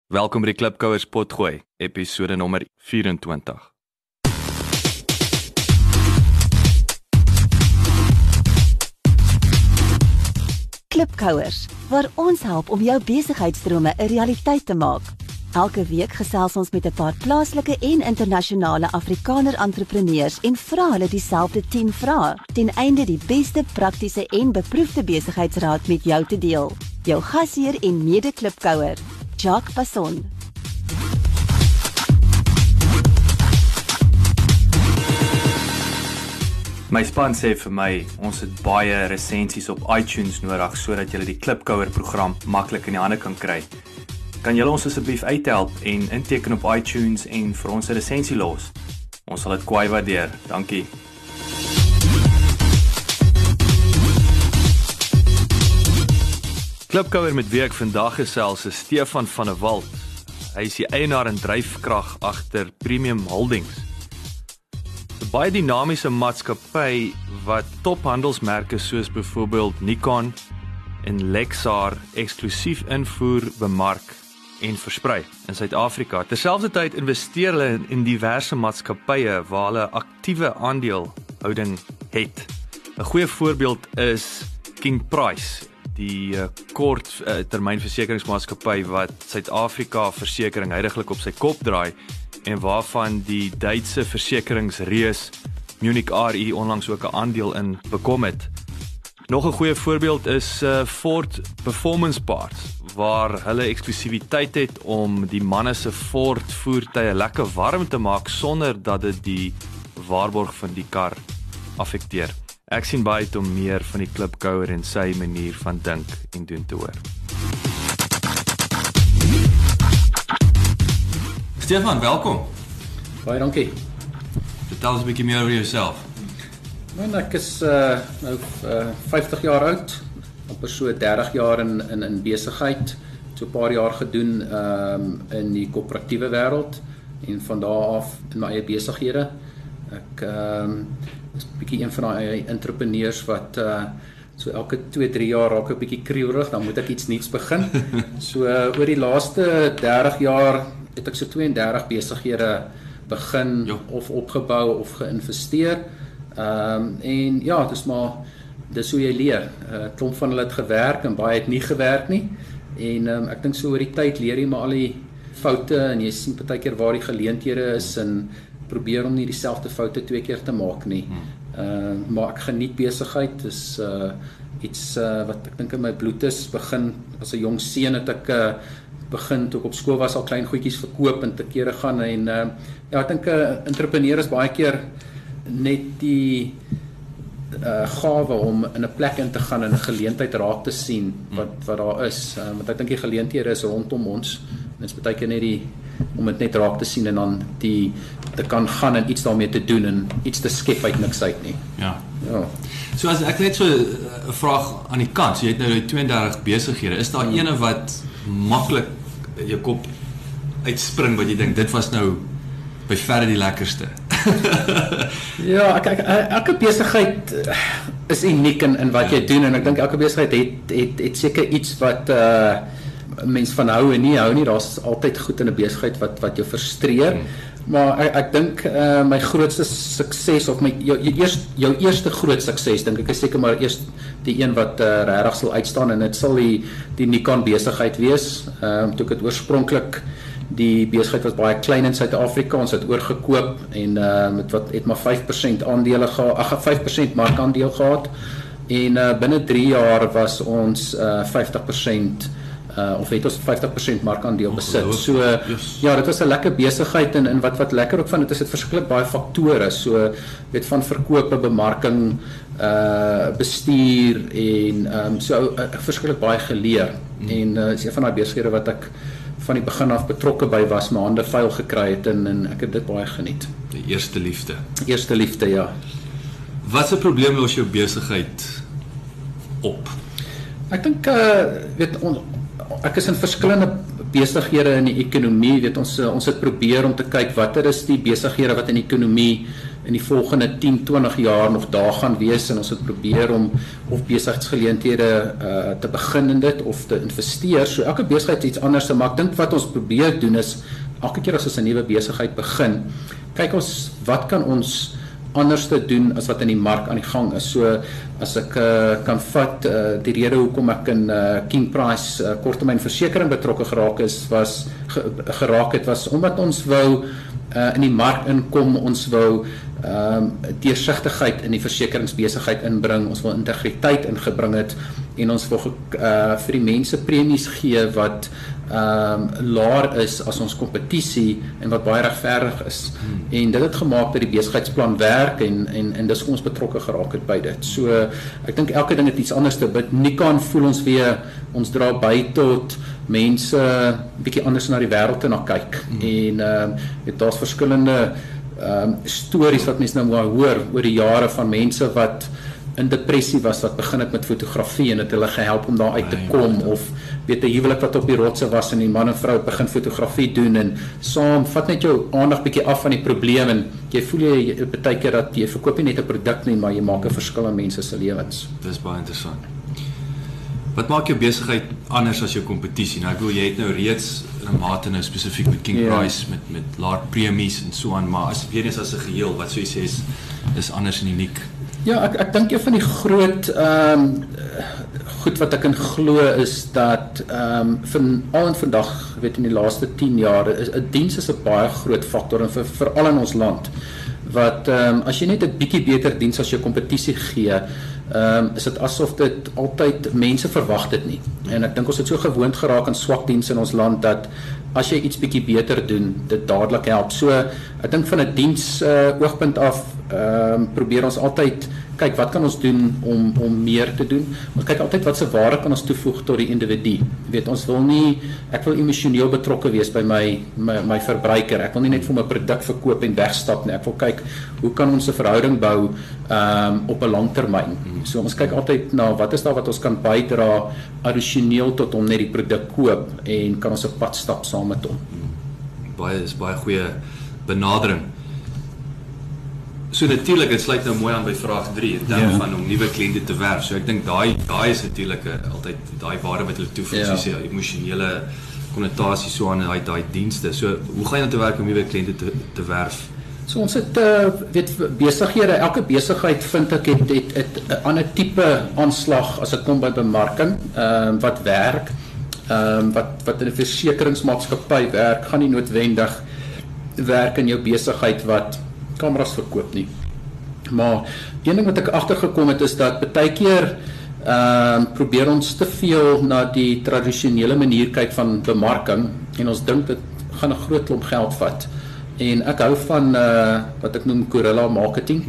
Welkom by die Klipkouers Potgooi, episode nommer 24. Klipkouers, waar ons help om jou besigheidsdrome 'n realiteit te maak. Elke week gesels ons met 'n paar plaaslike en internasionale Afrikaner entrepreneurs en vra hulle dieselfde 10 vrae, ten einde die beste praktiese en beproefde besigheidsraad met jou te deel. Jou gasheer en mede-klipkouer, Jacques Passon. My span sê vir my, ons het baie resensies op iTunes nodig sodat julle die Klipkouer program maklik in die hande kan kry. Kan julle ons asseblief uithelp en inteken op iTunes en vir ons 'n resensie los? Ons sal dit kwai waardeer. Dankie. Klipkouer met wie ek vandag gesels is Stefan van der Walt. Hy is die eienaar en dryfkrag agter Premium Holdings. 'n Baie dinamiese maatskappy wat tophandelsmerke soos byvoorbeeld Nikon en Lexar eksklusief invoer, bemark en versprei in Suid-Afrika. Terselfdertyd investeer hulle in diverse maatskappye waar hulle aktiewe aandelehouding het. 'n Goeie voorbeeld is King Price, die kort termynversekeringsmaatskappy wat Suid-Afrika versekering heidaglik op sy kop draai en waarvan die Duitse versekeringsreus Munich Re onlangs ook 'n aandeel in bekom het. Nog 'n goeie voorbeeld is Ford Performance Parts, waar hulle eksklusiwiteit het om die manne se Ford voertuie lekker warm te maak sonder dat dit die waarborg van die kar affekteer. Ek sien baie uit om meer van die Klipkouer en sy manier van dink en doen te hoor. Stefan, welkom. Baie dankie. Vertel ons 'n bietjie meer oor jouself. Ek is 50 jaar oud, amper so 30 jaar in besigheid, so 'n paar jaar gedoen in die koöperatiewe wêreld en van daar af in my eie besighede. Ek is 'n bietjie een van daai entrepreneurs wat so elke 2-3 jaar raak 'n bietjie krieurig, dan moet ek iets nuuts begin. So oor die laaste 30 jaar het ek so 32 besighede begin of opgebou of geïnvesteer. En ja, dis hoe jy leer. Klomp van hulle het gewerk en baie het nie gewerk nie. En ek dink so oor die tyd leer jy maar al die foute en jy sien partykeer waar die geleenthede is en probeer om nie dieselfde foute 2 keer te maak nie. Maar ek geniet besigheid, dis iets wat ek dink in my bloed is. Begin as 'n jong seun het ek begin toe ek op skool was al klein goedjies verkoop en te kere gaan en ja, ek dink 'n entrepreneur is baie keer net die gawe om in 'n plek in te gaan en 'n geleentheid raak te sien wat daar is. Want ek dink die geleenthede is rondom ons. Dit is baie keer net om dit net raak te sien en dan te kan gaan en iets daarmee te doen en iets te skep uit niks uit nie. Ja. So as ek net so 'n vraag aan die kant, so jy het nou 32 besighede, is daar ene wat maklik jou kop uitspring wat jy dink dit was nou by verre die lekkerste? Ja, elke besigheid is uniek in wat jy doen en ek dink elke besigheid het seker iets wat mens van hou en nie hou nie. Daar's altyd goed in 'n besigheid wat jou frustreer. Maar ek dink my grootste sukses of jou eerste groot sukses dink ek is seker maar eers die een wat regtig sal uitstaan en dit sal die Nikon besigheid wees. Toe ek het oorspronklik die besigheid was baie klein in Suid-Afrika, ons het oorgekoop en het maar 5% aandele gehad, 5% markandeel gehad en binne 3 jaar was ons 50% of het ons 50% markandeel besit. So ja, dit was 'n lekker besigheid en wat lekker ook van dit is dit verskriklik baie faktore. So weet van verkope, bemarking, bestuur en so verskriklik baie geleer. En is een van daai besighede wat ek van die begin af betrokke by was, my hande vuil gekry het en ek het dit baie geniet. Die eerste liefde. Eerste liefde, ja. Wat se probleem los jou besigheid op? Ek dink ek is in verskillende besighede in die ekonomie, weet ons het probeer om te kyk watter is die besighede wat in die ekonomie in die volgende 10-20 jaar nog daar gaan wees en ons het probeer om of besigheidsgeleenthede te begin in dit of te investeer. So elke besigheid is iets anders, maar ek dink wat ons probeer doen is elke keer as ons 'n nuwe besigheid begin, kyk ons wat kan ons anders te doen as wat in die mark aan die gang is. So as ek kan vat die rede hoekom ek in King Price korttermynversekering betrokke geraak het was omdat ons wou in die mark inkom, ons wou deursigtigheid in die versekeringsbesigheid inbring, ons wil integriteit ingebring het en ons wil vir die mense premies gee wat laer is as ons kompetisie en wat baie regverdig is. En dit het gemaak dat die besigheidsplan werk en dis hoe ons betrokke geraak het by dit. So ek dink elke ding het iets anders te bid. Nikon voel ons weer, ons dra by tot mense bietjie anders na die wêreld te na kyk. En daar's verskillende stories wat mense nou hoor oor die jare van mense wat in depressie was, wat begin het met fotografie en het hulle gehelp om daar uit te kom, of weet 'n huwelik wat op die rotse was en die man en vrou begin fotografie doen en saam vat net jou aandag bietjie af van die probleem en jy voel jy baie keer dat jy verkoop nie net 'n produk nie, maar jy maak 'n verskil in mense se lewens. Dis baie interessant. Wat maak jou besigheid anders as jou kompetisie? Nou ek bedoel jy het nou reeds in 'n mate nou spesifiek met King Price met laer premies en so aan, maar as weer eens as 'n geheel, wat sou jy sê is anders en uniek? Ja, ek dink een van die groot goed wat ek in glo is dat al en vandag, weet in die laaste 10 jaar, 'n diens is 'n baie groot faktor en veral in ons land. Wat as jy net 'n bietjie beter diens as jou kompetisie gee, is dit asof dit altyd mense verwag dit nie. En ek dink ons het so gewoond geraak aan swak diens in ons land dat as jy iets bietjie beter doen, dit dadelik help. So ek dink van 'n diens oogpunt af probeer ons altyd kyk wat kan ons doen om meer te doen. Ons kyk altyd wat se waarde kan ons toevoeg tot die individu. Jy weet, ons wil nie, ek wil emosioneel betrokke wees by my verbruiker. Ek wil nie net vir my produk verkoop en wegstap nie. Ek wil kyk hoe kan ons 'n verhouding bou op 'n langtermyn. So ons kyk altyd na wat is daar wat ons kan bydra addisioneel tot om net die produk koop en kan ons 'n pad stap saam met hom. Is baie goeie benadering. So natuurlik, dit sluit nou mooi aan by vraag 3 in terme van om nuwe kliënte te werf. So ek dink daai is natuurlik altyd daai waarde wat hulle toevoeg, soos jy emosionele konnotasie so aan daai dienste. So hoe gaan jy dan te werk om nuwe kliënte te werf? So ons het weet besighede, elke besigheid vind ek het 'n ander tipe aanslag as dit kom by bemarking, wat werk, wat in 'n versekeringsmaatskappy werk, gaan nie noodwendig werk in jou besigheid wat kameras verkoop nie. Maar een ding wat ek agtergekom het is dat baie keer probeer ons te veel na die tradisionele manier kyk van bemarking en ons dink dit gaan 'n groot klomp geld vat. En ek hou van wat ek noem guerrilla marketing,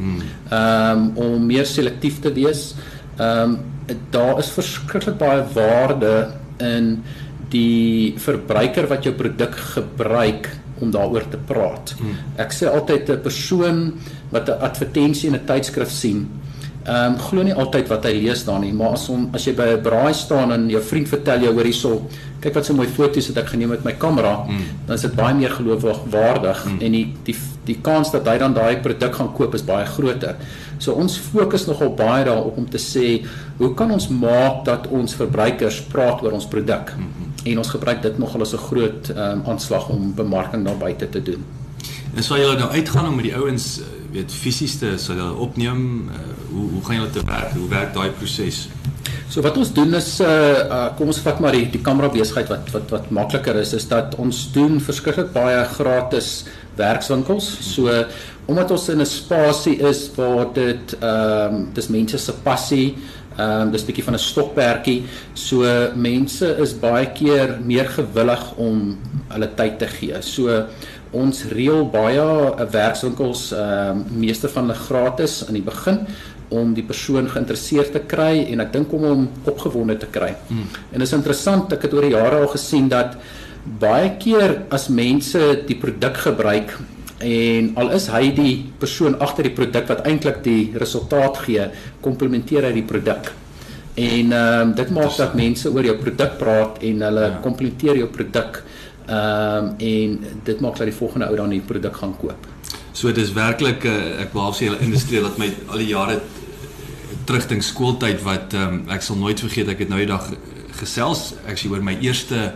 om meer selektief te wees. Daar is verskriklik baie waarde in die verbruiker wat jou produk gebruik om daaroor te praat. Ek sê altyd 'n persoon wat 'n advertensie in 'n tydskrif sien, glo nie altyd wat hy lees daar nie, maar as jy by 'n braai staan en jou vriend vertel jou hoor hierso, kyk wat so mooi foto's het ek geneem met my kamera, dan is dit baie meer geloofwaardig en die kans dat hy dan daai produk gaan koop is baie groter. So ons fokus nogal baie daarop om te sê, hoe kan ons maak dat ons verbruikers praat oor ons produk? En ons gebruik dit nogal as 'n groot aanslag om bemarking daar buite te doen. En sal julle nou uitgaan om met die ouens weet fisies te sal hulle opneem? Hoe gaan julle te werk? Hoe werk daai proses? So wat ons doen is kom ons vat maar die kamera besigheid wat makliker is dat ons doen verskriklik baie gratis werkswinkels. So omdat ons in 'n spasie is waar dit dis mense se passie, dis 'n bietjie van 'n stokperdjie. So mense is baie keer meer gewillig om hulle tyd te gee. So ons reël baie werkswinkels, meeste van hulle gratis in die begin, om die persoon geïnteresseerd te kry en ek dink om hom opgewonde te kry. En dit is interessant, ek het oor die jare al gesien dat baie keer as mense die produk gebruik en al is hy die persoon agter die produk wat eintlik die resultaat gee, komplementeer hy die produk. En dit maak dat mense oor jou produk praat en hulle komplementeer jou produk en dit maak dat die volgende ou dan die produk gaan koop. So dis werklik ek wil sê 'n industrie wat my al die jare terugdink skooltyd wat ek sal nooit vergeet, ek het nou die dag gesels actually oor my eerste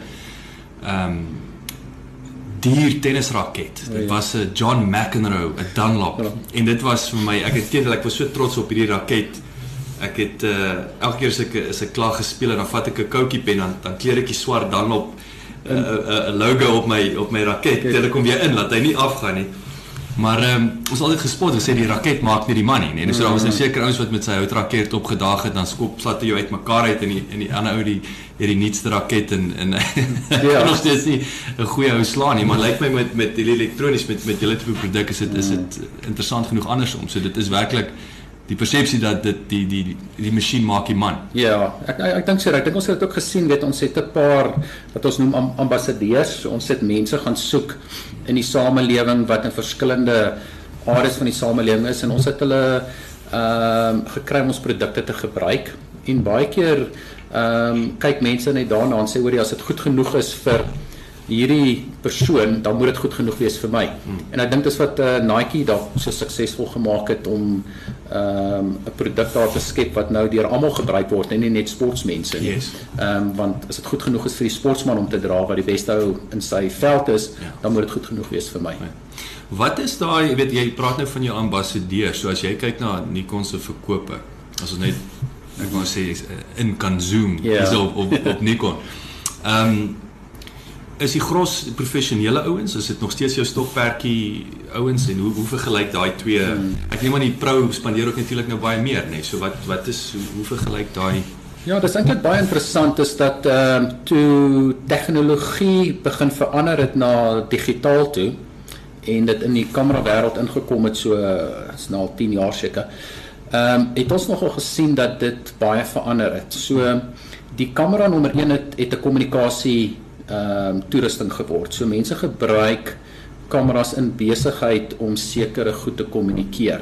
duur tennisraket. Dit was 'n John McEnroe, 'n Dunlop. En dit was vir my, ek was so trots op hierdie raket. Ek het elke keer as ek klaar gespeel en dan vat ek 'n Cokie pen dan kleur ek die swart Dunlop 'n logo op my raket. Dit kom weer in, laat hy nie afgaan nie. Maar ons altyd gespot gesê die raket maak nie die man nie. En so daar was 'n sekere ouens wat met sy houtraket opgedaag het, dan slaat hy jou uitmekaar uit en die ander ou die nuutste raket en nog steeds nie 'n goeie ou slaan nie, maar lyk my met die elektronies met julle tipe produk is dit interessant genoeg andersom. So dit is werklik die persepsie dat dit die masjien maak die man. Ja, ek dink so. Ek dink ons het dit ook gesien, ons het 'n paar wat ons noem ambassadeurs. So ons het mense gaan soek in die samelewing wat in verskillende areas van die samelewing is en ons het hulle gekry om ons produkte te gebruik. En baie keer kyk mense net daarna en sê hoor jy, as dit goed genoeg is vir hierdie persoon, dan moet dit goed genoeg wees vir my. En ek dink dis wat Nike dalk so suksesvol gemaak het om 'n produk daar te skep wat nou deur almal gebruik word en nie net sportmense nie. Yes. Want as dit goed genoeg is vir die sportsman om te dra wat die beste ou in sy veld is, dan moet dit goed genoeg wees vir my. Wat is daai, jy praat nou van jou ambassadeur, so as jy kyk na Nikon se verkope, as ons net ek wou sê in kan zoom op Nikon. Is die gros professionele ouens, is dit nog steeds jou stokperdjie ouens en hoe vergelyk daai twee? Ek neem aan die pro spandeer ook natuurlik nou baie meer, nee. So wat is hoe vergelyk daai? Ja, dis eintlik baie interessant is dat toe tegnologie begin verander het na digitaal toe en dit in die kamera wêreld ingekom het, so is nou al 10 jaar seker. Het ons nogal gesien dat dit baie verander het. So die kamera nommer 1 het 'n kommunikasie toerusting geword. So mense gebruik kameras in besigheid om sekere goed te kommunikeer.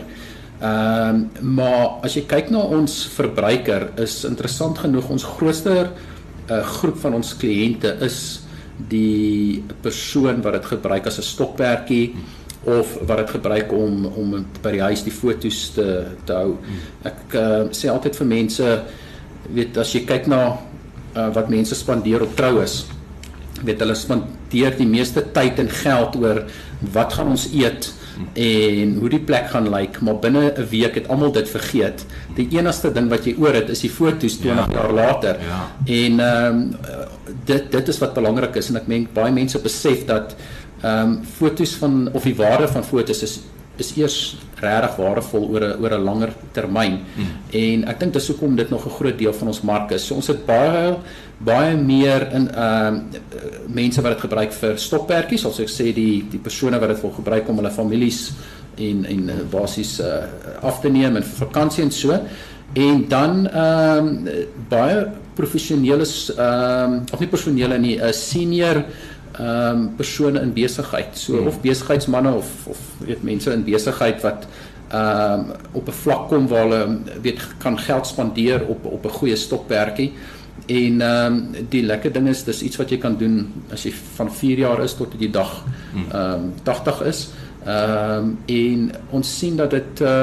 Maar as jy kyk na ons verbruiker, is interessant genoeg ons grootste groep van ons kliënte is die persoon wat dit gebruik as 'n stokperdjie of wat dit gebruik om by die huis die foto's te hou. Ek sê altyd vir mense, weet as jy kyk na wat mense spandeer op troues, hulle spandeer die meeste tyd en geld oor wat gaan ons eet en hoe die plek gaan lyk, maar binne 'n week het almal dit vergeet. Die enigste ding wat jy oor het is die foto's 20 jaar later. En dit is wat belangrik is en ek meen baie mense besef dat foto's of die waarde van foto's is eers regtig waardevol oor 'n langer termyn. En ek dink dis hoekom dit nog 'n groot deel van ons mark is. So ons het baie meer in mense wat dit gebruik vir stokperdjies, as ek sê die persone wat dit wil gebruik om hulle families en basies af te neem en vir vakansie en so. En dan baie professionele of nie professionele nie, senior persone in besigheid. So of besigheidsmanne of weet mense in besigheid wat op 'n vlak kom waar hulle kan geld spandeer op 'n goeie stokperdjie. En die lekker ding is, dis iets wat jy kan doen as jy van 4 jaar is tot die dag 80 is. En ons sien dat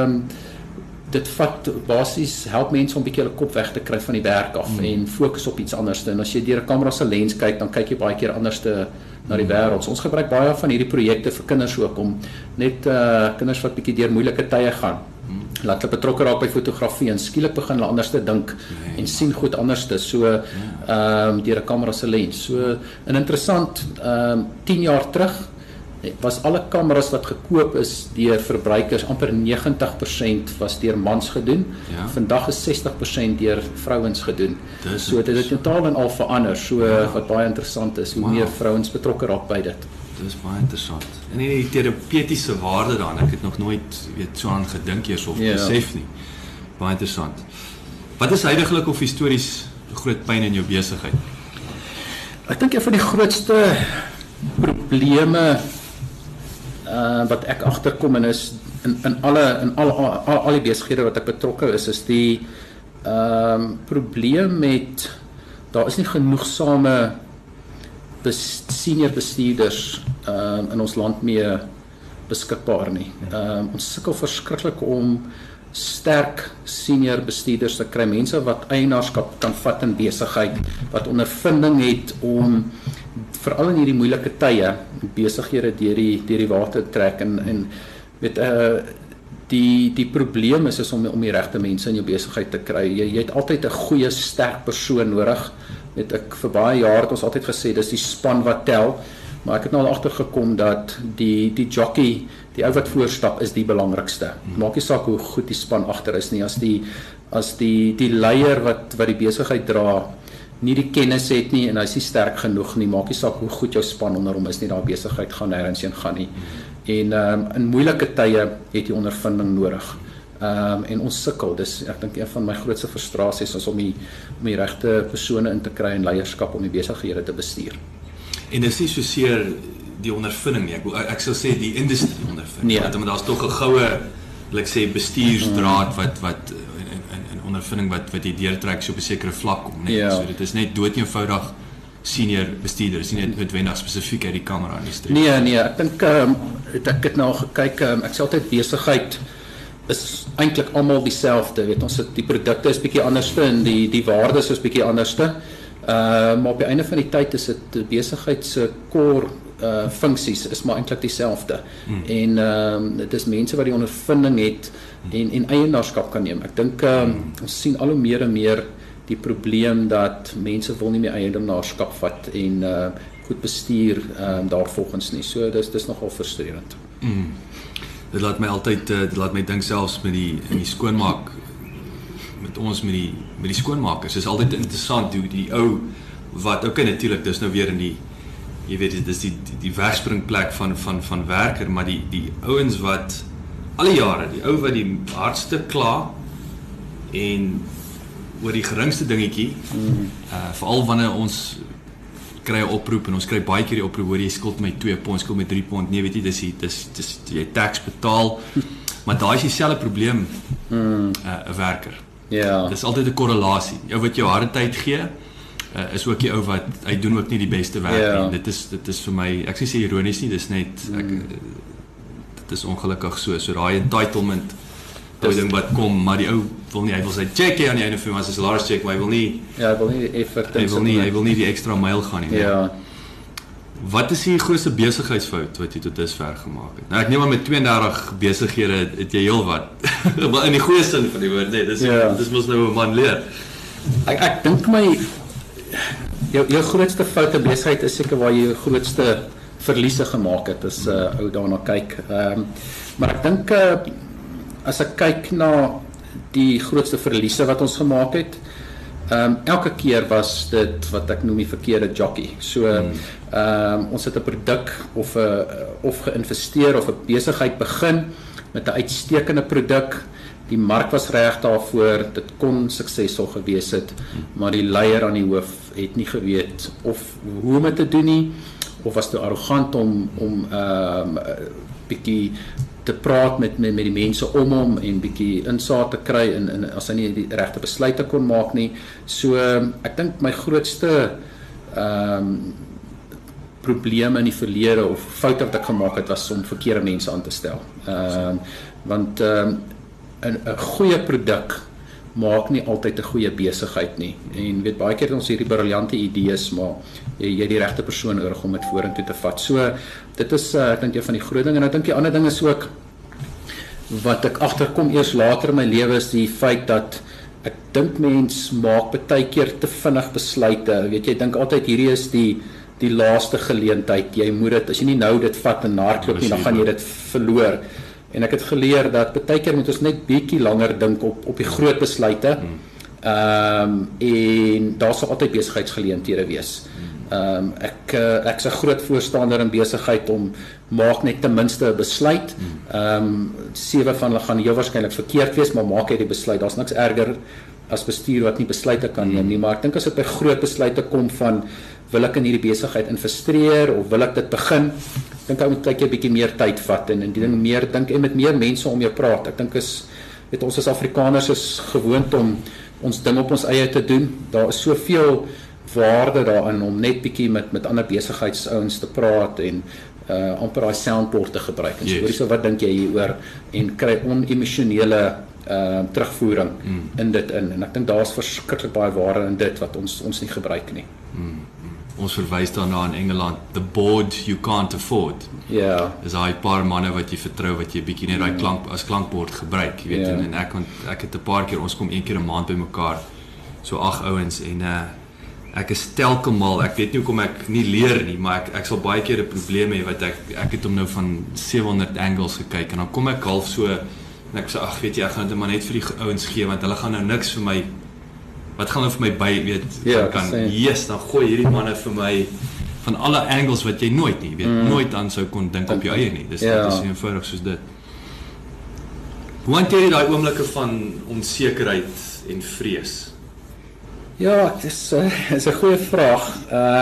dit vat basies help mense om 'n bietjie hulle kop weg te kry van die werk af en fokus op iets anders. En as jy deur 'n kamera se lens kyk, dan kyk jy baie keer anders na die wêreld. So ons gebruik baie van hierdie projekte vir kinders ook om net kinders wat bietjie deur moeilike tye gaan. Laat hulle betrokke raak by fotografie en skielik begin hulle anders te dink en sien goed anders te. So deur 'n kamera se lens. So 'n interessant 10 jaar terug was alle kameras wat gekoop is deur verbruikers amper 90% was deur mans gedoen. Vandag is 60% deur vrouens gedoen. So dit het totaal en al verander. So wat baie interessant is, hoe meer vrouens betrokke raak by dit. Dis baie interessant. En die terapeutiese waarde dan, ek het nog nooit so aan gedink eers of besef nie. Baie interessant. Wat is heidaglik of histories groot pyn in jou besigheid? Ek dink een van die grootste probleme wat ek agterkom en is in al die besighede wat ek betrokke is die probleem met daar is nie genoegsame senior bestuurders in ons land mee beskikbaar nie. Ons sukkel verskriklik om sterk senior bestuurders te kry, mense wat eienaarskap kan vat in besigheid, wat ondervinding het om veral in hierdie moeilike tye besighede deur die water trek en weet die probleem is om die regte mense in jou besigheid te kry. Jy het altyd 'n goeie sterk persoon nodig. Weet ek vir baie jare het ons altyd gesê dis die span wat tel, maar ek het nou al agtergekom dat die jockey, die ou wat voorstap is die belangrikste. Maak nie saak hoe goed die span agter is nie, as die leier wat die besigheid dra nie die kennis het nie en hy is nie sterk genoeg nie, maak nie saak hoe goed jou span onder hom is nie, daai besigheid gaan nêrens heen gaan nie. En in moeilike tye het jy ondervinding nodig. En ons sukkel, dis ek dink een van my grootste frustrasies is om die regte persone in te kry in leierskap om die besighede te bestuur. En dis nie soseer die ondervinding nie, ek sal sê die industrie ondervinding, want daar's tog 'n goue, wil ek sê, bestuursdraad wat in ondervinding wat jy deurtrek so op 'n sekere vlak kom, net. So dit is net doodeenvoudig senior bestuurders, nie net noodwendig spesifiek uit die kamera-industrie. Nee, ek dink ek het nou gekyk, ek sê altyd besigheid is eintlik almal dieselfde, weet ons, die produkte is bietjie anderste en die waardes is bietjie anderste. Maar op die einde van die tyd is dit besigheid se core funksies is maar eintlik dieselfde. En dit is mense wat die ondervinding het en eienaarskap kan neem. Ek dink ons sien al hoe meer en meer die probleem dat mense wil nie meer eienaarskap vat en goed bestuur daarvolgens nie. So dis nogal frustrerend. Dit laat my dink selfs met die skoonmaak met die skoonmakers. Dit is altyd interessant hoe die ou wat natuurlik dis nou weer in die jy weet dis die wegspringplek van werker, maar die ouens wat alle jare, die ou wat die hardste kla en oor die geringste dingetjie, veral wanneer ons kry 'n oproep en ons kry baie keer die oproep hoor jy skuld my 2 pond, skuld my 3 pond. Nee, weet jy, dis jy tax betaal, maar daai is dieselfde probleem 'n werker. Ja. Dis altyd 'n korrelasie. Ou wat jou harde tyd gee, is ook die ou wat hy doen ook nie die beste werk nie. Dit is vir my, ek sê ironies nie, dis net dit is ongelukkig so daai entitlement ding wat kom, maar die ou wil nie, hy wil sy check aan die einde van sy salaris check, maar hy wil nie effort, hy wil nie die ekstra myl gaan nie. Ja. Wat is die grootste besigheidsfout wat jy tot dusver gemaak het? Nou ek neem aan met 32 besighede het jy heel wat. Maar in die goeie sin van die woord, nee, dis mos nou 'n man leer. Ek dink jou grootste fout in besigheid is seker waar jy jou grootste verliese gemaak het, as ou daarna kyk. Maar ek dink as ek kyk na die grootste verliese wat ons gemaak het, elke keer was dit wat ek noem die verkeerde jockey. So ons het 'n produk of geïnvesteer of 'n besigheid begin met 'n uitstekende produk. Die mark was reg daarvoor, dit kon suksesvol gewees het, maar die leier aan die hoof het nie geweet of hoe om dit te doen nie, of was te arrogant om bietjie te praat met die mense om hom en bietjie insaag te kry en as hy nie die regte besluite kon maak nie. So ek dink my grootste probleme in die verlede of foute wat ek gemaak het was om verkeerde mense aan te stel. Want 'n goeie produk maak nie altyd 'n goeie besigheid nie. En weet baie keer het ons hierdie briljante idees, maar jy die regte persoon nodig om dit vorentoe te vat. So dit is ek dink een van die groot dinge. En ek dink die ander ding is ook wat ek agterkom eers later in my lewe is die feit dat ek dink mens maak baie keer te vinnig besluite. Weet jy, ek dink altyd hierdie is die laaste geleentheid. Jy moet dit, as jy nie nou dit vat en hardloop nie, dan gaan jy dit verloor. En ek het geleer dat baie keer moet ons net bietjie langer dink op die groot besluite. En daar sal altyd besigheidsgeleenthede wees. Ek's 'n groot voorstander in besigheid om maak net ten minste 'n besluit. 7 van hulle gaan heel waarskynlik verkeerd wees, maar maak jy die besluit. Daar's niks erger as bestuur wat nie besluite kan neem nie, maar ek dink as dit by groot besluite kom van wil ek in hierdie besigheid investeer of wil ek dit begin, dink ek moet kyk 'n bietjie meer tyd vat en die ding meer dink en met meer mense om jou praat. Ek dink weet ons as Afrikaners is gewoond om ons ding op ons eie te doen. Daar is soveel waarde daarin om net bietjie met ander besigheidsouens te praat en amper daai soundboard te gebruik. En Yes. so wat dink jy hieroor en kry onemosionele terugvoering in dit in. En ek dink daar's verskriklik baie waarde in dit wat ons nie gebruik nie. Ons verwys daarna in Engeland, the board you can't afford. Ja. Is daai paar manne wat jy vertrou wat jy bietjie net daai klank as klankbord gebruik, jy weet, Ja. en ek het 'n paar keer, ons kom een keer 'n maand bymekaar, so 8 ouens en ek is telke mal, ek weet nie hoekom ek nie leer nie, maar ek sal baie keer 'n probleem hê wat ek het hom nou van 700 angles gekyk en dan kom ek half so en ek sê ag weet jy ek gaan dit maar net vir die ouens gee want hulle gaan nou niks vir my wat gaan hulle vir my by weet Ja, kan sê. yes dan gooi hierdie manne vir my van alle angles wat jy nooit nie weet nooit aan sou kon dink op jou eie nie. Dis Ja. dit is eenvoudig soos dit. Hoe hanteer jy daai oomblikke van onsekerheid en vrees? Ja, dit is 'n goeie vraag.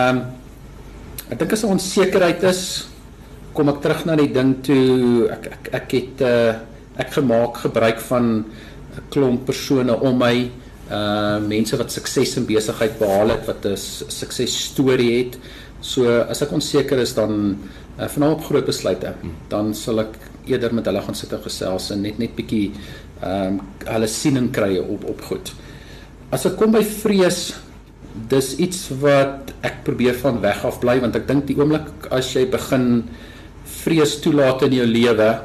Ek dink as 'n onsekerheid is, kom ek terug na die ding toe ek het ek gemaak gebruik van 'n klomp persone om my, mense wat sukses in besigheid behaal het, wat 'n suksesstorie het. So as ek onseker is dan veral op groot besluite, dan sal ek eerder met hulle gaan sit en gesels en net bietjie hulle siening kry op goed. As ek kom by vrees, dis iets wat ek probeer van weg af bly, want ek dink die oomblik as jy begin vrees toelaat in jou lewe,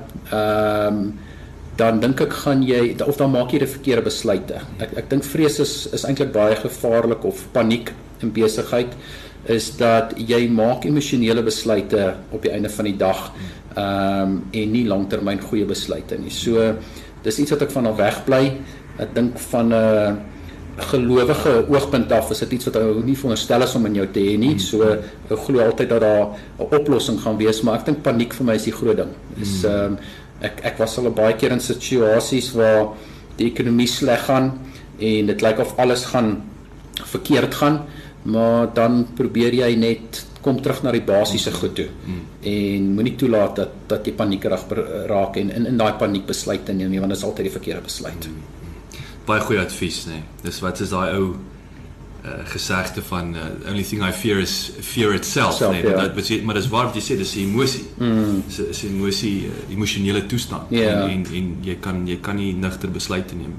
dan dink ek gaan jy, of dan maak jy die verkeerde besluite. Ek dink vrees is eintlik baie gevaarlik, of paniek in besigheid, is dat jy maak emosionele besluite op die einde van die dag, en nie langtermyn goeie besluite nie. So, dis iets wat ek van al weg bly. Ek dink van 'n gelowige oogpunt af is dit iets wat ou nie veronderstel is om in jou te hê nie. So ek glo altyd dat daar 'n oplossing gaan wees, maar ek dink paniek vir my is die groot ding. Is ek was al baie keer in situasies waar die ekonomie sleg gaan en dit lyk of alles gaan verkeerd gaan, maar dan probeer jy net kom terug na die basiese goed toe en moenie toelaat dat jy paniekerig raak en in daai paniek besluite neem nie, want dit is altyd die verkeerde besluit. Baie goeie advies, nee. Dis wat is daai ou gesegde van only thing I fear is fear itself, nee. Ja. Maar dis waar wat jy sê, dis 'n emosie. Dis 'n emosie, emosionele toestand. Ja. En jy kan nie nugter besluite neem.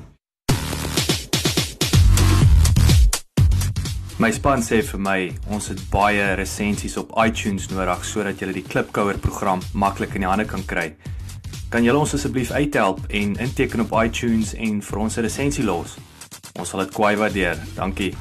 My span sê vir my, ons het baie resensies op iTunes nodig sodat jy die Klipkouer program maklik in die hande kan kry. Kan julle ons asseblief uithelp en inteken op iTunes en vir ons 'n resensie los? Ons sal dit kwai waardeer. Dankie.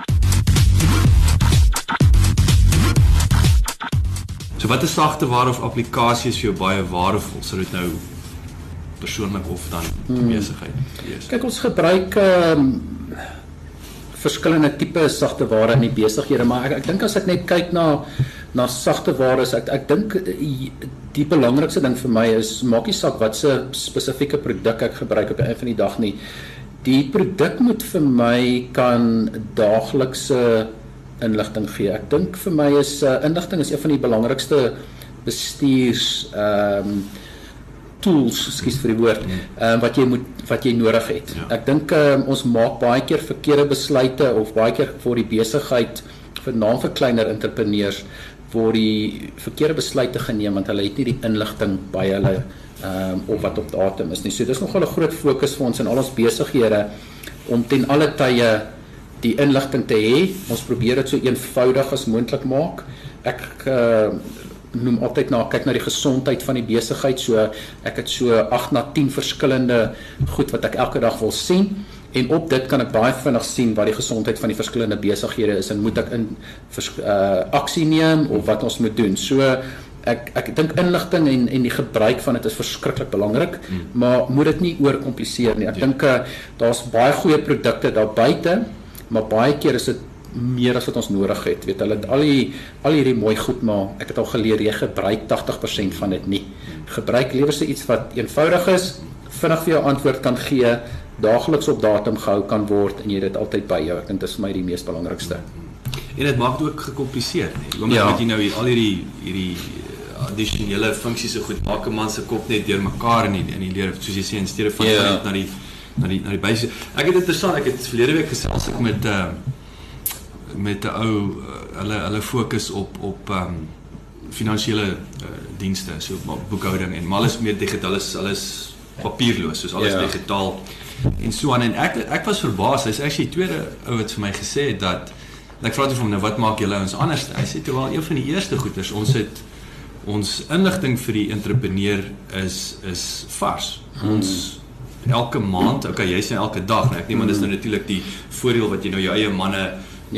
So wat is sagte ware of applikasies vir jou baie waardevol, sou dit nou persoonlik of dan besigheid wees? Kyk, ons gebruik verskillende tipe sagte ware in die besighede, maar ek dink as ek net kyk na sagte ware, ek dink die belangrikste ding vir my is, maak nie saak wat se spesifieke produk ek gebruik op die einde van die dag nie. Die produk moet vir my kan daaglikse inligting gee. Ek dink vir my is inligting is een van die belangrikste bestuurs tools, ekskuus vir die woord, wat jy nodig het. Ja. Ek dink ons maak baie keer verkeerde besluite of baie keer vir die besigheid, veral vir kleiner entrepreneurs, word die verkeerde besluite geneem want hulle het nie die inligting by hulle of wat op datum is nie. So dis nogal 'n groot fokus vir ons in al ons besighede om ten alle tye die inligting te hê. Ons probeer dit so eenvoudig as moontlik maak. Ek noem altyd kyk na die gesondheid van die besigheid. So ek het so 8 na 10 verskillende goed wat ek elke dag wil sien. En op dit kan ek baie vinnig sien wat die gesondheid van die verskillende besighede is en moet ek in aksie neem of wat ons moet doen. So ek dink inligting en die gebruik van dit is verskriklik belangrik, maar moet dit nie oorkompliseer nie. Ek dink daar's baie goeie produkte daar buite, maar baie keer is dit meer as wat ons nodig het. Weet hulle het al hierdie mooi goed, maar ek het al geleer jy gebruik 80% van dit nie. Gebruik liewer so iets wat eenvoudig is, vinnig vir jou antwoord kan gee, daagliks op datum gehou kan word en jy dit altyd by jou. Ek dink dit is vir my die mees belangrikste. En dit maak dit ook gekompliseer, nee. Omdat weet jy nou al hierdie addisionele funksies so goed maak 'n man se kop net deurmekaar in die leer, soos jy sê, in steede van net na die basiese. Ek het interessant, ek het verlede week gesels ek met 'n ou, hulle fokus op finansiële dienste, so boekhouding en maar alles meer digitaal, alles papierloos, soos alles digitaal en so aan. En ek was verbaas, hy's actually tweede ou wat vir my gesê het dat ek vra toe van hom, nou wat maak julle ons anders? Hy sê toe wel, een van die eerste goeders, ons inligting vir die entrepreneur is vars. Ons elke maand, okay, jy sê elke dag, nou ek neem aan dis nou natuurlik die voordeel wat jy nou jou eie manne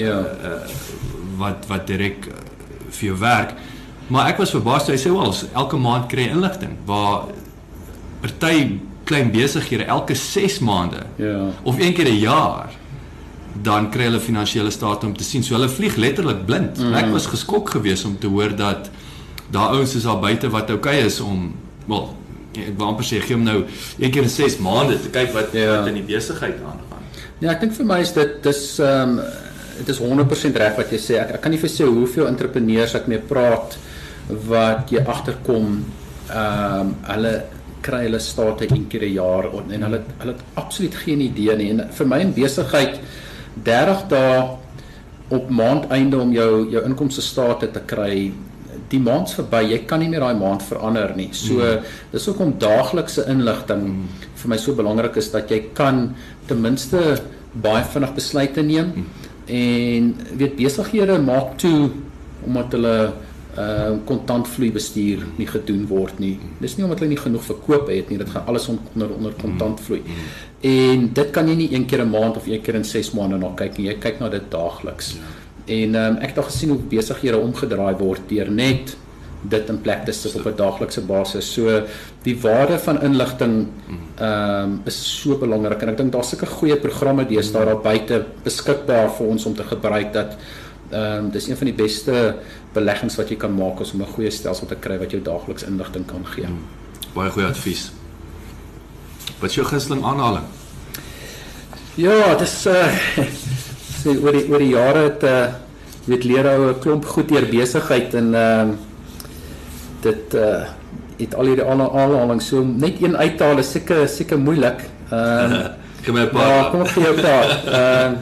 wat direk vir jou werk. Maar ek was verbaas toe hy sê wel, elke maand kry jy inligting waar party klein besighede elke 6 maande of een keer 'n jaar dan kry hulle finansiële state om te sien. So hulle vlieg letterlik blind. Ek was geskok geweest om te hoor dat daar ouens is daar buite wat okay is om, wel, ek wil amper sê, gee hom nou een keer in 6 maande te kyk wat in die besigheid aangaan. Ja, ek dink vir my is dit is 100% reg wat jy sê. Ek kan nie vir sê hoeveel entrepreneurs ek mee praat wat jy agterkom, hulle kry hulle state een keer 'n jaar en hulle het absoluut geen idee nie. En vir my in besigheid 30 dae op maandeinde om jou inkomste state te kry, die maand verby, jy kan nie meer daai maand verander nie. So dis hoekom daaglikse inligting vir my so belangrik is dat jy kan ten minste baie vinnig besluite neem. En weet besighede maak toe omdat hulle kontantvloei bestuur nie gedoen word nie. Dis nie omdat hulle nie genoeg verkoop het nie, dit gaan alles onder kontantvloei. En dit kan jy nie een keer 'n maand of een keer in 6 maande na kyk nie. Jy kyk na dit daagliks. En ek het al gesien hoe besighede omgedraai word deur net dit in plek te sit op 'n daaglikse basis. So die waarde van inligting is so belangrik en ek dink daar's sulke goeie programme deesdae daar buite beskikbaar vir ons om te gebruik dat dis een van die beste beleggings wat jy kan maak is om 'n goeie stelsel te kry wat jou daagliks inligting kan gee. Baie goeie advies. Wat is jou gunsteling aanhaling? Ja, dis oor die jare het weet leer ou 'n klomp goed deur besigheid en dit het al hierdie aanhalings so net een uithaal is seker moeilik. Kom my 'n paar. Ja, kom ek vir jou 'n paar.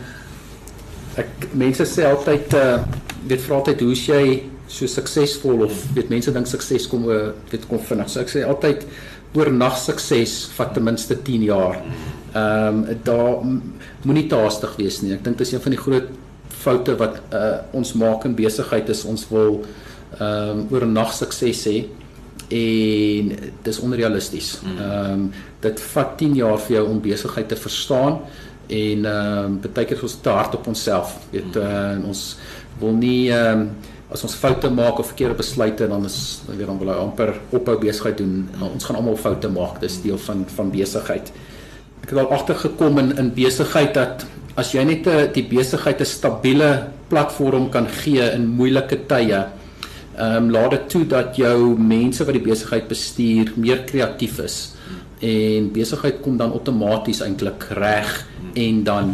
Mense sê altyd weet vra altyd hoe is jy so suksesvol of weet mense dink sukses kom vinnig. So ek sê altyd oornag sukses vat ten minste 10 jaar. Daar moenie te haastig wees nie. Ek dink dis een van die groot foute wat ons maak in besigheid is ons wil oornag sukses hê en dis onrealisties. Dit vat 10 jaar vir jou om besigheid te verstaan en baie keer is ons te hard op onsself. Weet ons wil nie as ons foute maak of verkeerde besluite dan wil hy amper ophou besigheid doen. Ons gaan almal foute maak. Dis deel van besigheid. Ek het al agtergekom in besigheid dat as jy net die besigheid 'n stabiele platform kan gee in moeilike tye, laat dit toe dat jou mense wat die besigheid bestuur meer kreatief is en besigheid kom dan outomaties eintlik reg en dan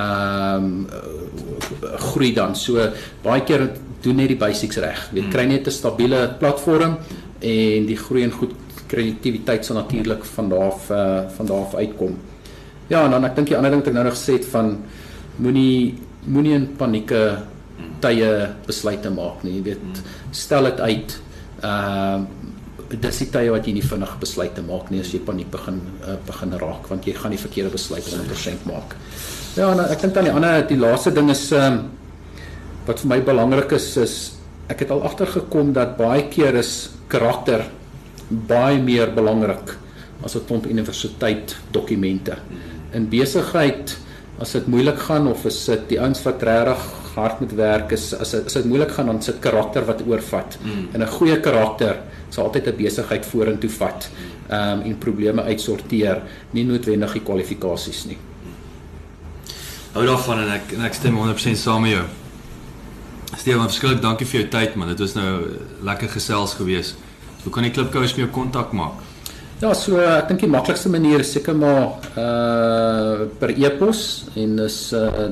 groei dan. So baie keer doen net die basics reg. Jy kry net 'n stabiele platform en die groei en goed kreatiwiteit sal natuurlik van daar af uitkom. Ja, en dan ek dink die ander ding wat ek nou nog gesê het van moenie in panieke tye besluite maak nie. Jy weet, stel dit uit. Dis die tye wat jy nie vinnig besluite maak nie as jy paniek begin raak, want jy gaan die verkeerde besluite 100% maak. Ja, en ek dink dan die laaste ding is wat vir my belangrik is ek het al agtergekom dat baie keer is karakter baie meer belangrik as 'n klomp universiteit dokumente. In besigheid, as dit moeilik gaan of is dit die ouens wat regtig hard moet werk as dit moeilik gaan dan sit karakter wat oorvat. En 'n goeie karakter sal altyd 'n besigheid vorentoe vat en probleme uitsorteer, nie noodwendig die kwalifikasies nie. Hou daarvan en ek stem 100% saam met jou. Stefan, verskillik dankie vir jou tyd man. Dit was nou lekker gesels geweest. Hoe kan die Klipkouers met jou kontak maak? Ja, so ek dink die maklikste manier is seker maar per e-pos en is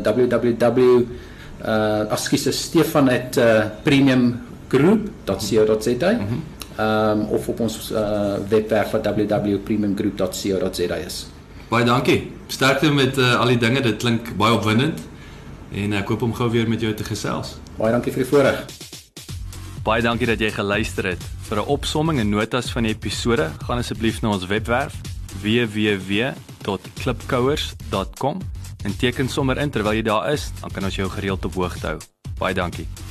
Stefan@premiumgroup.co.za of op ons webwerf wat www.premiumgroup.co.za is. Baie dankie. Sterkte met al die dinge. Dit klink baie opwindend en ek hoop om gou weer met jou te gesels. Baie dankie vir die voorreg. Baie dankie dat jy geluister het. Vir 'n opsomming en notas van die episode, gaan asseblief na ons webwerf www.klipkouers.com en teken sommer in terwyl jy daar is, dan kan ons jou gereeld op hoogte hou. Baie dankie.